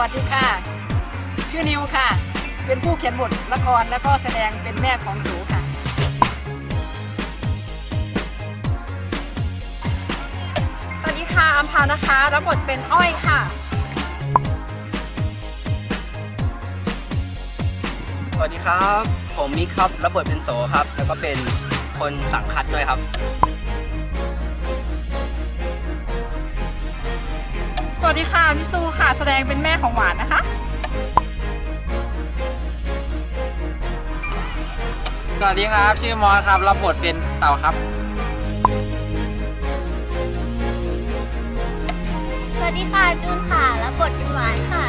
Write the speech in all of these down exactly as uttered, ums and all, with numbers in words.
วัสดีค่ะชื่อนิวค่ะเป็นผู้เขียนบทละครแล้วก็แสดงเป็นแม่ของสูค่ะสวัสดีค่ะอัมพานะคะรับบทเป็นอ้อยค่ะสวัสดีครับผมมิกครับรับบทเป็นโสครับแล้วก็เป็นคนสังคัดด้วยครับสวัสดีค่ะมิซูค่ะแสดงเป็นแม่ของหวานนะคะสวัสดีครับชื่อมอสครับรับบทเป็นเสาครับสวัสดีค่ะจูนค่ะรับบทเป็นหวานค่ะ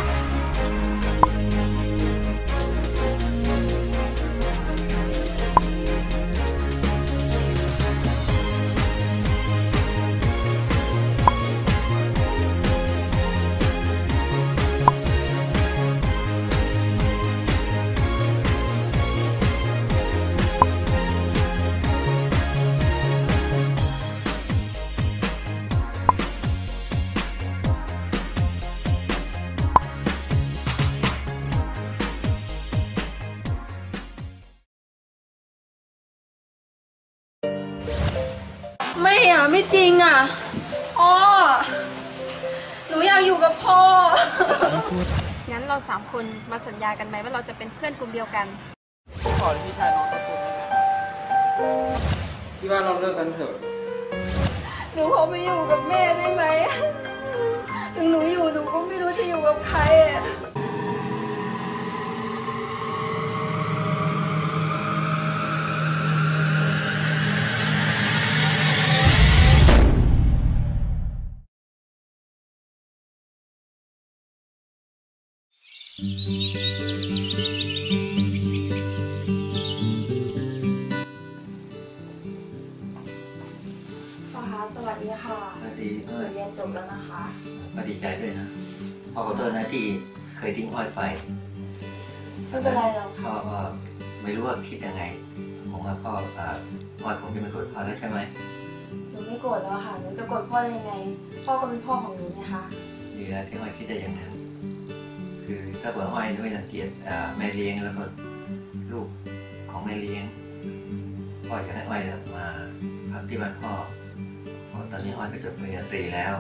ไม่อ่ะไม่จริงอ่ะพ่อหนูอยากอยู่กับพ่องั้นเราสามคนมาสัญญากันไหมว่าเราจะเป็นเพื่อนกลุ่มเดียวกันขอพี่ชายน้องตะกุนพี่ว่าเราเลิกกันเถอะหนูขอไปอยู่กับแม่ได้ไหมถึงหนูอยู่หนูก็ไม่รู้จะอยู่กับใครอ่ะสวัสดีค่ะสวัสดีเพื่อนเรียนจบแล้วนะคะก็ดีใจด้วยนะพ่อขอโทษนะที่เคยทิ้งอ้อยไปไม่เป็นไรหรอกพ่อก็ไม่รู้ว่าคิดยังไงผมว่าพ่ออ้อยคงจะไม่โกรธพ่อแล้วใช่ไหมหนูไม่โกรธแล้วค่ะหนูจะโกรธพ่อได้ยังไงพ่อก็เป็นพ่อของหนูนะคะดีแล้วที่อ้อยคิดได้อย่างนั้นคือถ้าเผื่ออ้อยไม่รังเกียจแม่เลี้ยงแล้วก็ลูกของแม่เลี้ยงพ่อจะให้อ้อยมาพักที่บ้านพ่อตอนนี้อ้อยก็จบปริญญาตรีแล้ว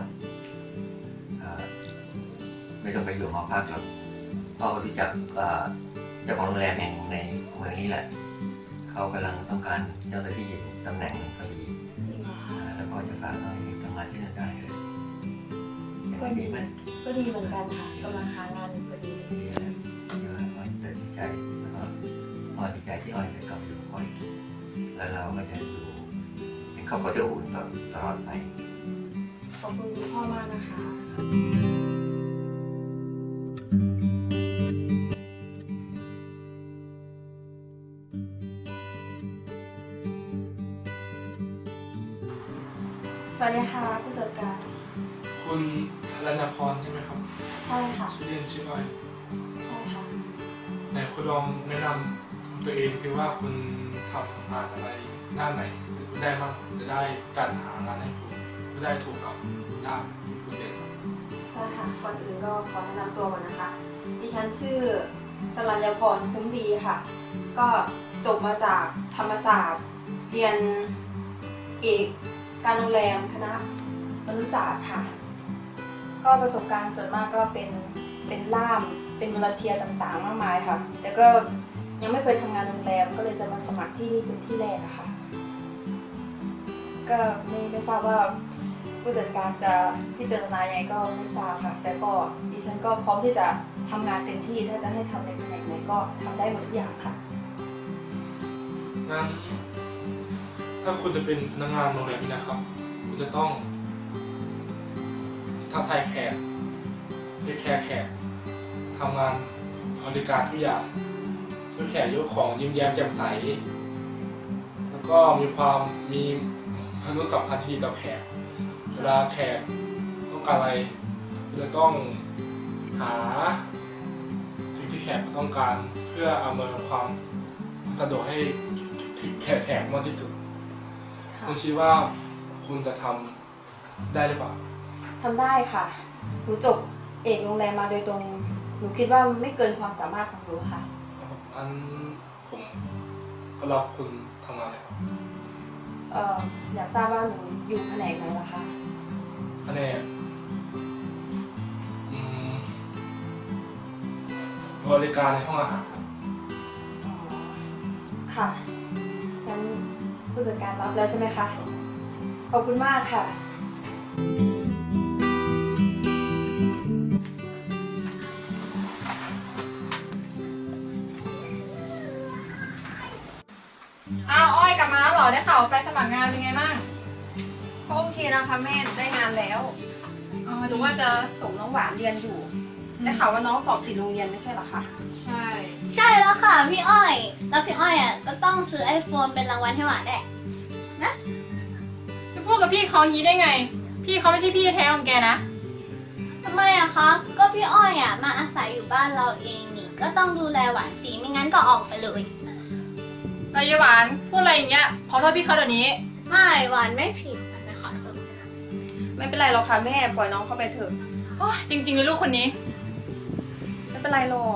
ไม่ต้องไปอยู่หอพักหรอกพ่อก็รู้จักเจ้าของโรงแรมแห่งในเมืองนี้แหละเขากำลังต้องการเจ้าหน้าที่ตำแหน่งพอดีแล้วพ่อจะฝากน้องทำงานที่นั่นได้เลยก็ดีไหมก็ดีเหมือนกันค่ะกำลังหางานพอดีดีแล้วที่ว่าอ้อยตัดสินใจแล้วก็อ้อยดีใจที่อ้อยจะกลับอยู่อ้อยแล้วเราก็จะอยู่เป็นครอบครัวที่อบอุ่นตลอดไปขอบคุณคุณพ่อมากนะคะสวัสดีค่ะผู้จัดการคุณสรัญพรใช่ไหมครับใช่ค่ะชื่อเล่นชื่ออ้อยใช่ค่ะไหนคุณลองแนะนำตัวเองสิว่าคุณทำงานอะไรด้านไหนได้บ้างจะได้จัดหางานให้คุณจะได้ถูกกับญาติคุณเด่นใช่ค่ะก่อนอื่นก็ขอแนะนำตัวก่อนนะคะดิฉันชื่อสรัญพรคุ้มดีค่ะก็จบมาจากธรรมศาสตร์เรียนเอกการโรงแรมคณะมนุษยศาสตร์ค่ะก็ประสบการณ์ส่วนมากก็เป็นเป็นล่ามเป็นมลเทียต่างๆมากมายค่ะแต่ก็ยังไม่เคยทำงานโรงแรมก็เลยจะมาสมัครที่นี่เป็นที่แรกอะค่ะก็ไม่ไม่ทราบว่าผู้จัดการจะพิจารณายังไงก็ไม่ทราบค่ะแต่ก็ดิฉันก็พร้อมที่จะทำงานเต็มที่ถ้าจะให้ทำในตำแหน่งไหนก็ทำได้หมดทุกอย่างค่ะงั้นถ้าคุณจะเป็นพนักงานโรงแรมนี้นะครับคุณจะต้องทักทายแขกเทคแคร์แขกทำงานบริการทุกอย่างช่วยแขกยกของยิ้มแย้มแจ่มใสแล้วก็มีความมีมนุษยสัมพันธ์ที่ดีต่อแขกเวลาแขกต้องการอะไรคุณจะต้องหาสิ่งที่แขกต้องการเพื่ออำนวยความสะดวกให้แขกแขกมากที่สุดคุณคิดว่าคุณจะทำได้หรือเปล่าทำได้ค่ะหนูจบเอกโรงแรมมาโดยตรงหนูคิดว่าไม่เกินความสามารถของหนูค่ะอันผมก็รับคุณทำงานเลยครับเอ่ออยากทราบว่าหนูอยู่แผนกไหนล่ะคะอันนี้อืมบริการในห้องอาหารครับอ๋อ ค่ะ งั้นผู้จัดการรับแล้วใช่ไหมคะ ขอบคุณมากค่ะอ้าวอ้อยกลับมาแล้วเหรอ ได้ข่าวไปสมัครงานเป็นไงบ้างก็โอเคนะคะแม่ได้งานแล้วอ๋อหนูว่าจะส่งน้องหวานเรียนอยู่ ได้ข่าวว่าน้องสอบติดโรงเรียนไม่ใช่เหรอคะใช่ใช่แล้วค่ะพี่อ้อย แล้วพี่อ้อยอ่ะก็ต้องซื้อ iPhone เป็นรางวัลให้หวานแหละจะพูดกับพี่เขาอย่างนี้ได้ไง พี่เขาไม่ใช่พี่แท้ของแกนะทำไมอะคะ ก็พี่อ้อยอะมาอาศัยอยู่บ้านเราเองนี่ ก็ต้องดูแลหวานสีไม่งั้นก็ออกไปเลยนายหวานพูดอะไรอย่างเงี้ย ขอโทษพี่เขาเดี๋ยวนี้ไม่หวานไม่ผิดนะคะไม่เป็นไรหรอกค่ะแม่ปล่อยน้องเข้าไปเถอะโอ้ยจริงๆเลยลูกคนนี้ไม่เป็นไรหรอก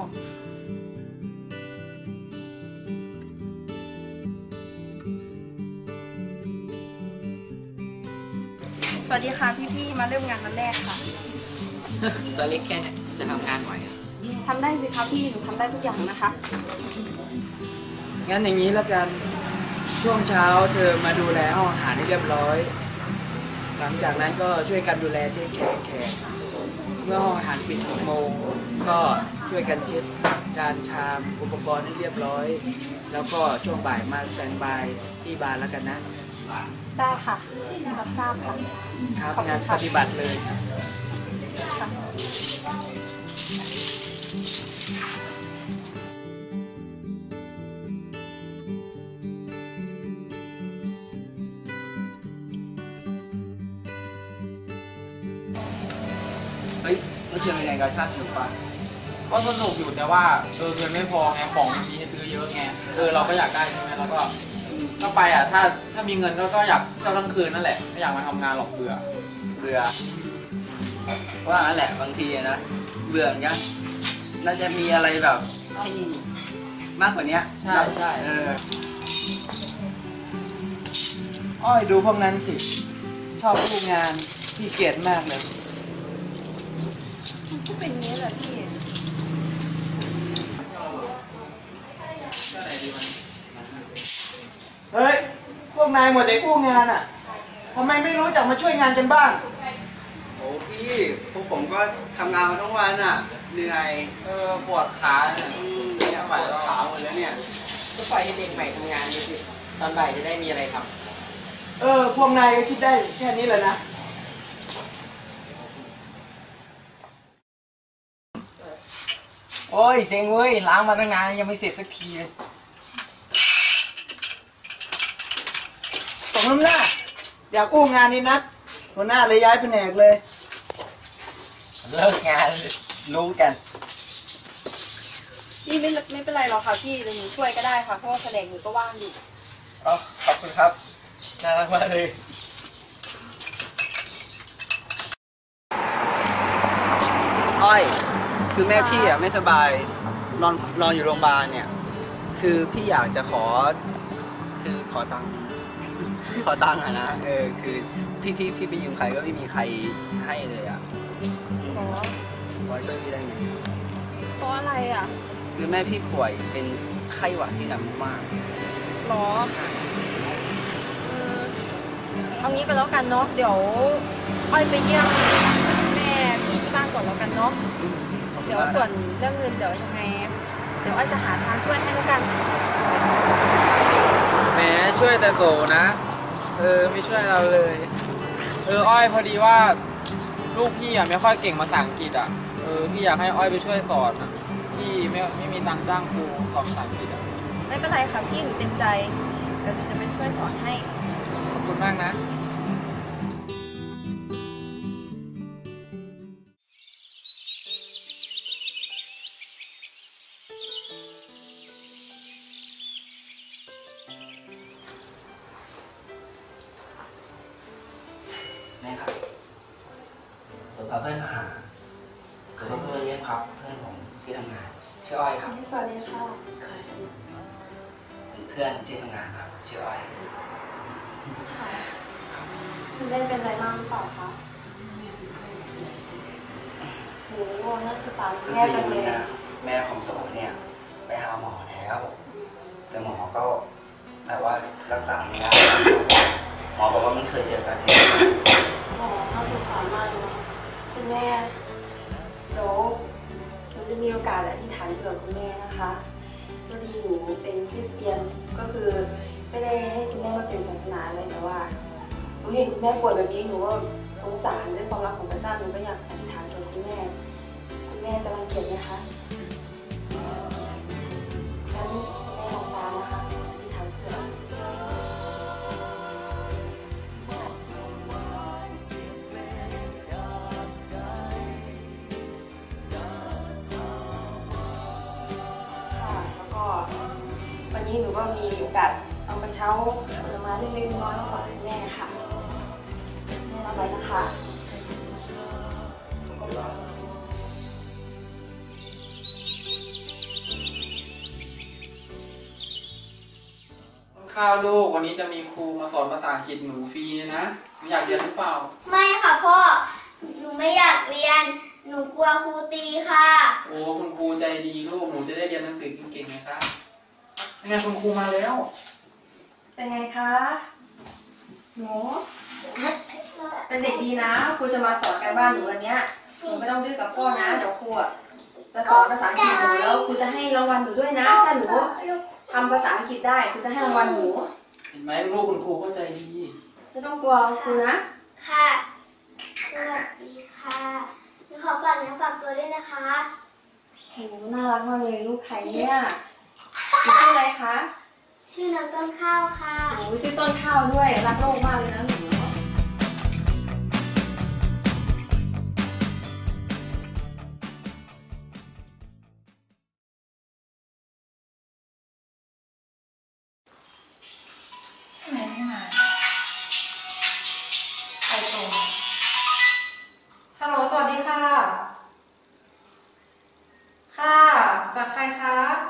สวัสดีค่ะพี่ๆ มาเริ่มงานวันแรกค่ะตัวเล็กแค่เนี้ยจะทำงานไหวเหรอทำได้สิคะพี่ หนูทำได้ทุกอย่างนะคะงั้นอย่างนี้แล้วกัน ช่วงเช้าเธอมาดูแลห้องอาหารให้เรียบร้อย หลังจากนั้นก็ช่วยกันดูแลเทคแขกแขกเมื่อห้องอาหารปิดหกโมงก็ช่วยกันเช็ดจานชามอุปกรณ์ให้เรียบร้อย แล้วก็ช่วงบ่ายมาสแตนบายที่บาร์แล้วกันนะได้ค่ะรับทราบค่ะครับขอบคุณงานค่ะปฏิบัติเลยค่ะเฮ้ยเมื่อคืนเป็นไงกาชาติสนุกปะก็สนุกอยู่แต่ว่าเออเงินไม่พอไงของมีให้ซื้อเยอะไงเออเราก็อยากได้ใช่ไหมแล้วก็ก็ไปอ่ะถ้าถ้ามีเงินก็ก็อยากเที่ยวทั้งคืนนั่นแหละไม่อยากมาทำงานหรอกเบื่อเบื่อว่างั้นแหละบางทีอะนะเบื่อเหมือนกันน่าจะมีอะไรแบบให้มากกว่านี้ใช่ใช่เอออ้อยดูพวกนั้นสิ ชอบผู้งานที่เกียจมากเลยก็เป็นอย่างนี้แหละพี่เฮ้ย พวกนายหมดแต่กู้งานอ่ะทำไมไม่รู้จักมาช่วยงานกันบ้างโอ้พี่พวกผมก็ทำงานมาทั้งวันอ่ะเหนื่อยเออปวดขาเนี่ยอืมเนี่ยปวดขาหมดแล้วเนี่ยก็ปล่อยให้เด็กใหม่ทำงานไปสิ ตอนบ่ายจะได้มีอะไรทำเออ พวกนายก็คิดได้แค่นี้แหละนะโอ้ยเซ็งเว้ยล้างมาตั้งนานยังไม่เสร็จสักทีเลยสมน้ำหน้า อยากอู้งานนี้นักหัวหน้าเลยย้ายแผนกเลยเลิกงานรู้กันพี่ไม่ไม่เป็นไรหรอกค่ะพี่เดี๋ยวหนูช่วยก็ได้ค่ะ เพราะว่าแผนกหนูก็ว่างอยู่อ๋อขอบคุณครับน่ารักมากเลยอ้อยคือแม่พี่อ่ะไม่สบายนอนนอนอยู่โรงพยาบาลเนี่ย คือพี่อยากจะขอ คือขอตังค์ ขอตังค์อะนะเออคือพี่พี่พี่ไปยืมใครก็ไม่มีใครให้เลยอ่ะอ๋อขอช่วยพี่ได้ไหมเพราะอะไรอ่ะคือแม่พี่ป่วยเป็นไข้หวัดที่หนักมากหรออืมเอางี้ก็แล้วกันเนาะ เดี๋ยวอ้อยไปเยี่ยมแม่พี่ที่บ้านก่อนแล้วกันเนาะ เดี๋ยวส่วนเรื่องเงินเดี๋ยวยังไง เดี๋ยวอ้อยจะหาทางช่วยให้แล้วกันแหมช่วยแต่โสนะเออไม่ช่วยเราเลย เอออ้อยพอดีว่าลูกพี่อ่ะไม่ค่อยเก่งภาษาอังกฤษอ่ะเออพี่อยากให้อ้อยไปช่วยสอนอ่ะพี่ไม่ไม่มีตังค์จ้างครูสอนภาษาอังกฤษอ่ะไม่เป็นไรค่ะพี่หนูเต็มใจ เดี๋ยวหนูจะไปช่วยสอนให้ขอบคุณมากนะแม่ครับส่วนพาเพื่อนมาหาคือว่าเพื่อนเรียกครับเพื่อนผมที่ทำงานชื่ออ้อยครับสวัสดีค่ะเป็นเพื่อนที่ทำงานครับชื่ออ้อยคุณแม่เป็นอะไรบ้างหรือเปล่าคะโหน่าสงสารคุณแม่จังเลยนะแม่ของโสเนี่ยไปหาหมอแล้ว แต่หมอก็แบบว่ารักษาไม่ได้หมอบอกว่าไม่เคยเจอแบบนี้โอ้น่าสงสารมากเลยนะคุณแม่เดี๋ยวหนูจะมีโอกาสอธิษฐานเผื่อคุณแม่นะคะพอดีหนูเป็นคริสเตียนก็คือไม่ได้ให้คุณแม่มาเป็นศาสนาเลยแต่ว่าหนูเห็นคุณแม่ป่วยแบบนี้หนูก็สงสารด้วยความรักของพระเจ้าหนูก็อยากอธิษฐานเผื่อคุณแม่คุณแม่จะรังเกียจไหมคะงั้นคุณแม่ลองตามนะคะอธิษฐานเผื่อ ค่ะแล้วก็วันนี้หนูก็มีโอกาสเอากระเช้าผลไม้เล็กๆน้อยๆมาฝากคุณแม่ค่ะแม่รับไว้นะคะต้นข้าวลูกวันนี้จะมีครูมาสอนภาษาอังกฤษหนูฟรีนะหนูอยากเรียนหรือเปล่าไม่ค่ะพ่อ หนูไม่อยากเรียน หนูกลัวครูตีค่ะโอ้คุณครูใจดีลูกหนูจะได้เรียนหนังสือเก่งๆนะครับนี่ไงคุณครูมาแล้วเป็นไงคะหนูเป็นเด็กดีนะครูจะมาสอนการบ้านหนูวันเนี้ยหนูไม่ต้องดื้อกับพ่อนะเดี๋ยวครูอะจะสอนภาษาอังกฤษหนูแล้วครูจะให้รางวัลหนูด้วยนะถ้าหนูทำภาษาอังกฤษได้ครูจะให้รางวัลหนูเห็นไหมลูกคุณครูเข้าใจดีไม่ต้องกลัวครูนะค่ะ สวัสดีค่ะหนูขอฝากเนื้อฝากตัวด้วยนะคะโหน่ารักมากเลยลูกใครเนี่ยหนูชื่ออะไรคะชื่อน้ำต้นข้าวค่ะหนูชื่อต้นข้าวด้วยรักโลกมากเลยนะหนูใช่ไหมพี่นายใครโทรฮัลโหลสวัสดีค่ะ ค่ะ จากใครคะ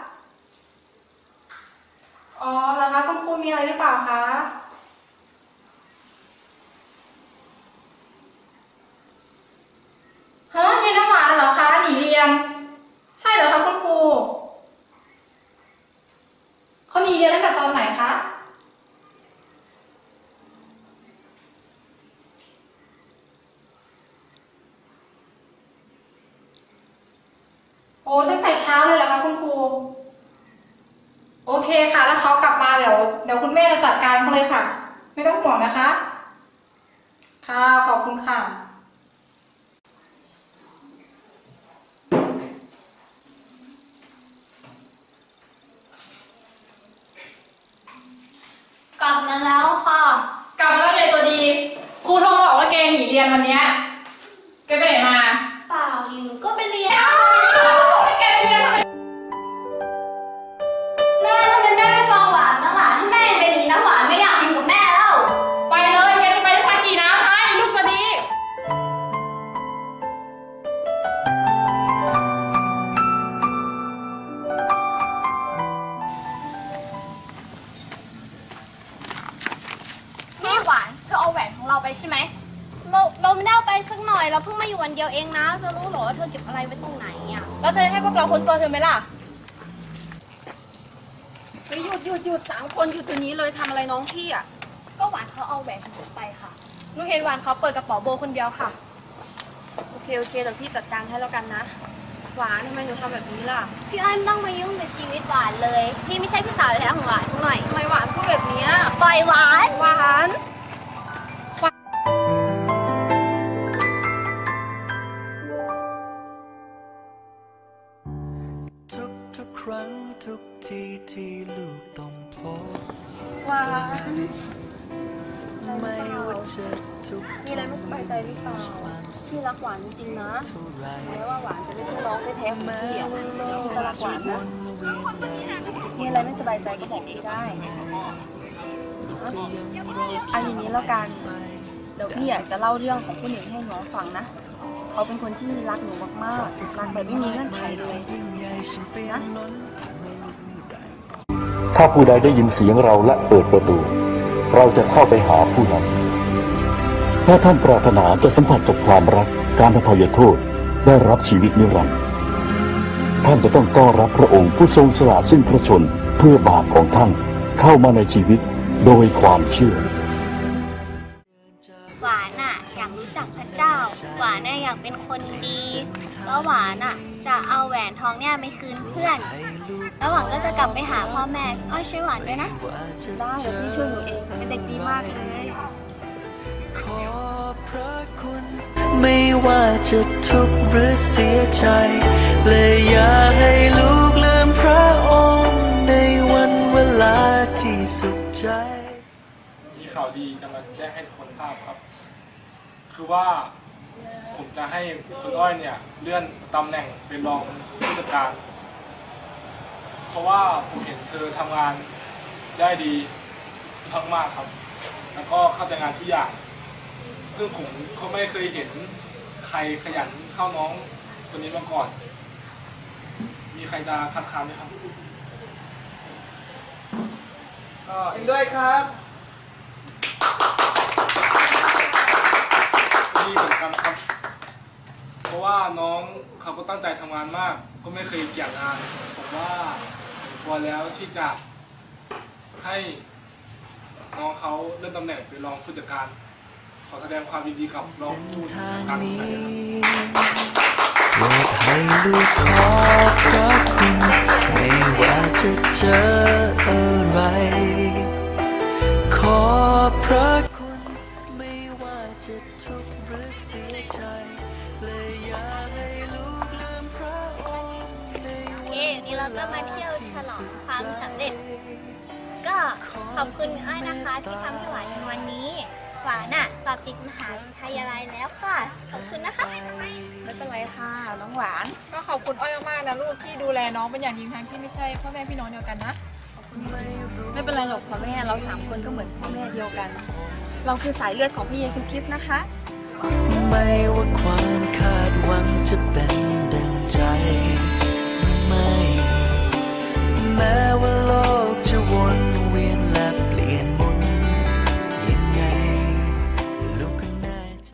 อ๋อเหรอคะคุณครูมีอะไรหรือเปล่าคะ ฮะยายน้ำหวานเหรอคะหนีเรียน ใช่เหรอคะคุณครูเขาหนีเรียนตั้งแต่ตอนไหนคะ โอ้ตั้งแต่เช้าเลยเหรอคะคุณครู โอเคค่ะแล้วเขากลับมาเดี๋ยวเดี๋ยวคุณแม่จะจัดการเขาเลยค่ะ ไม่ต้องห่วงนะคะ ค่ะขอบคุณค่ะกลับมาแล้วค่ะกลับมาแล้วยายตัวดี ครูโทรมาบอกว่าแกหนีเรียนวันเนี้ยแกไปไหนมาเปล่าอยู่หนูก็ไปเรียนไม่แกไปเรียนทำไมแม่ทำไมแม่ไม่ฟังหวานบ้างล่ะที่แม่เป็นอย่างนี้นะหวานไม่อยากอยู่กับแม่แล้วไปเลยแกจะไปได้สักกี่น้ำคะลูกตัวดีนี่หวานเธอเอาแหวนของเราไปใช่ไหม เราเราไม่ได้เอาไปสักหน่อยเราเพิ่งมาอยู่วันเดียวเองนะเธอรู้เหรอว่าเธอเก็บอะไรไว้ตรงไหนอ่ะแล้วเธอให้พวกเราค้นตัวเธอไหมล่ะเฮ้ยหยุดหยุดหยุดสามคนหยุดตัวนี้เลยทำอะไรน้องพี่อ่ะก็หวานเขาเอาแหวนของหนูไปค่ะหนูเห็นหวานเขาเปิดกระเป๋าโบคนเดียวค่ะโอเคโอเคเดี๋ยวพี่จัดการให้แล้วกันนะหวานทำไมหนูทำแบบนี้ล่ะพี่อ้อยไม่ต้องมายุ่งกับชีวิตหวานเลย พี่ไม่ใช่พี่สาวแท้ๆของหวานสักหน่อยทำไมหวานพูดแบบเนี้ยปล่อยหวานหวานทุกทุกครั้งทุกทีที่ลูกต้องพบหวานไม่ว่าจะทุกมีอะไรไม่สบายใจหรือเปล่าพี่รักหวานจริงๆนะเท่าไรแม้ว่าหวานจะไม่ใช่น้องแท้ๆของพี่อะพี่ก็รักหวานนะเวียนในมีอะไรไม่สบายใจก็บอกพี่ได้เอาอย่างนี้แล้วกัน เดี๋ยวพี่อยากจะเล่าเรื่องของผู้หญิงให้น้องฟังนะเขาเป็นคนที่รักหนูมากๆรักแบบไม่มีเงื่อนไขเลยนะถ้าผู้ใดได้ยินเสียงเราและเปิดประตูเราจะเข้าไปหาผู้นั้นถ้าท่านปรารถนาจะสัมผัสกับความรักการอภัยโทษได้รับชีวิตนิรันดร์ท่านจะต้องต้อนรับพระองค์ผู้ทรงสละซึ่งพระชนเพื่อบาปของท่านเข้ามาในชีวิตโดยความเชื่อหวานอ่ะอยากรู้จักพระเจ้าหวานน่ะอยากเป็นคนดีแล้วหวานอ่ะจะเอาแหวนทองเนี่ยไปคืนเพื่อนแล้วหวานก็จะกลับไปหาพ่อแม่อ้อยช่วยหวานด้วยนะได้เดี๋ยวพี่ช่วยหนูเองเป็นเด็กดีมากเลยขอพระคุณไม่ว่าจะทุกข์หรือเสียใจเลยอย่าให้ลูกลืมพระองค์ในวันเวลาที่สุขใจมีข่าวดีจะมาแจ้งให้ทุกคนทราบครับคือว่าผมจะให้คุณอ้อยเนี่ยเลื่อนตำแหน่งเป็นรองผู้จัดการเพราะว่าผมเห็นเธอทำงานได้ดีมากๆครับแล้วก็เข้าใจงานทุกอย่างซึ่งผมก็ไม่เคยเห็นใครขยันเท่าน้องคนนี้มาก่อนมีใครจะคัดค้านไหมครับก็เห็นด้วยครับดีเหมือนกันครับเพราะว่าน้องเขาก็ตั้งใจทำงานมากก็ไม่เคยเกี่ยงงานผมว่าสมควรแล้วที่จะให้น้องเขาเลื่อนตำแหน่งเป็นรองผู้จัดการขอแสดงความยินดีกับรองผู้จัดการใหม่โปรดให้ลูกขอพระคุณไม่ว่าจะเจออะไรขอพระคุณไม่ว่าจะทุกข์หรือเสียใจเลยอย่าให้ลูกลืมพระองค์ในวันนี้นี่เราก็มาเที่ยวฉลองความสำเร็จก็ขอบคุณแม่อ้อยนะคะที่ทำให้หวานในวันนี้หวานอ่ะสอบติดมหาวิทยาลัยแล้วค่ะขอบคุณนะคะไม่เป็นไรค่ะน้องหวานก็ขอบคุณอ้อยมากๆนะลูกที่ดูแลน้องเป็นอย่างดีทั้งที่ไม่ใช่พ่อแม่พี่น้องเดียวกันนะไม่เป็นไรหรอกพ่อแม่เราสามคนก็เหมือนพ่อแม่เดียวกันเราคือสายเลือดของพระเยซูคริสต์นะคะไม่ว่าความคาดหวังจะเป็นดังใจไม่แม้ว่าโลกจะวนเวียนและเปลี่ยนหมุนยังไงลูกก็แน่ใจ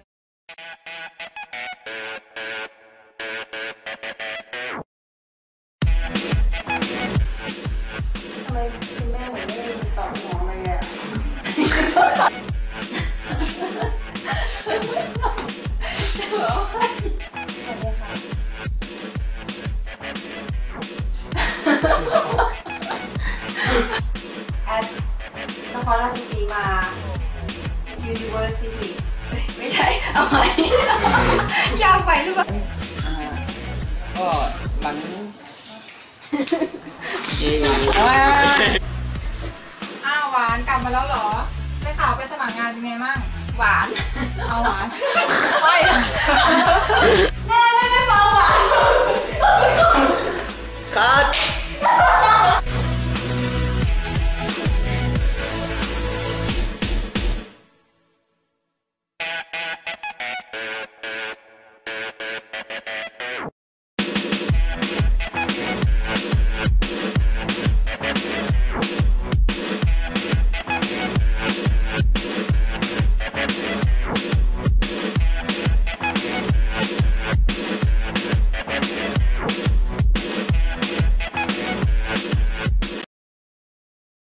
ทำไมคุณแม่เหมือนไม่ได้ตอบสนองเลยอ่ะแอดนครราชสีมา University ไม่ใช่ เอาไหมยาวไปหรือเปล่าก็หลังอ้าวหวานกลับมาแล้วเหรอได้ข่าวไปสมัครงานเป็นไงมั่งหวานเอาหวานไม่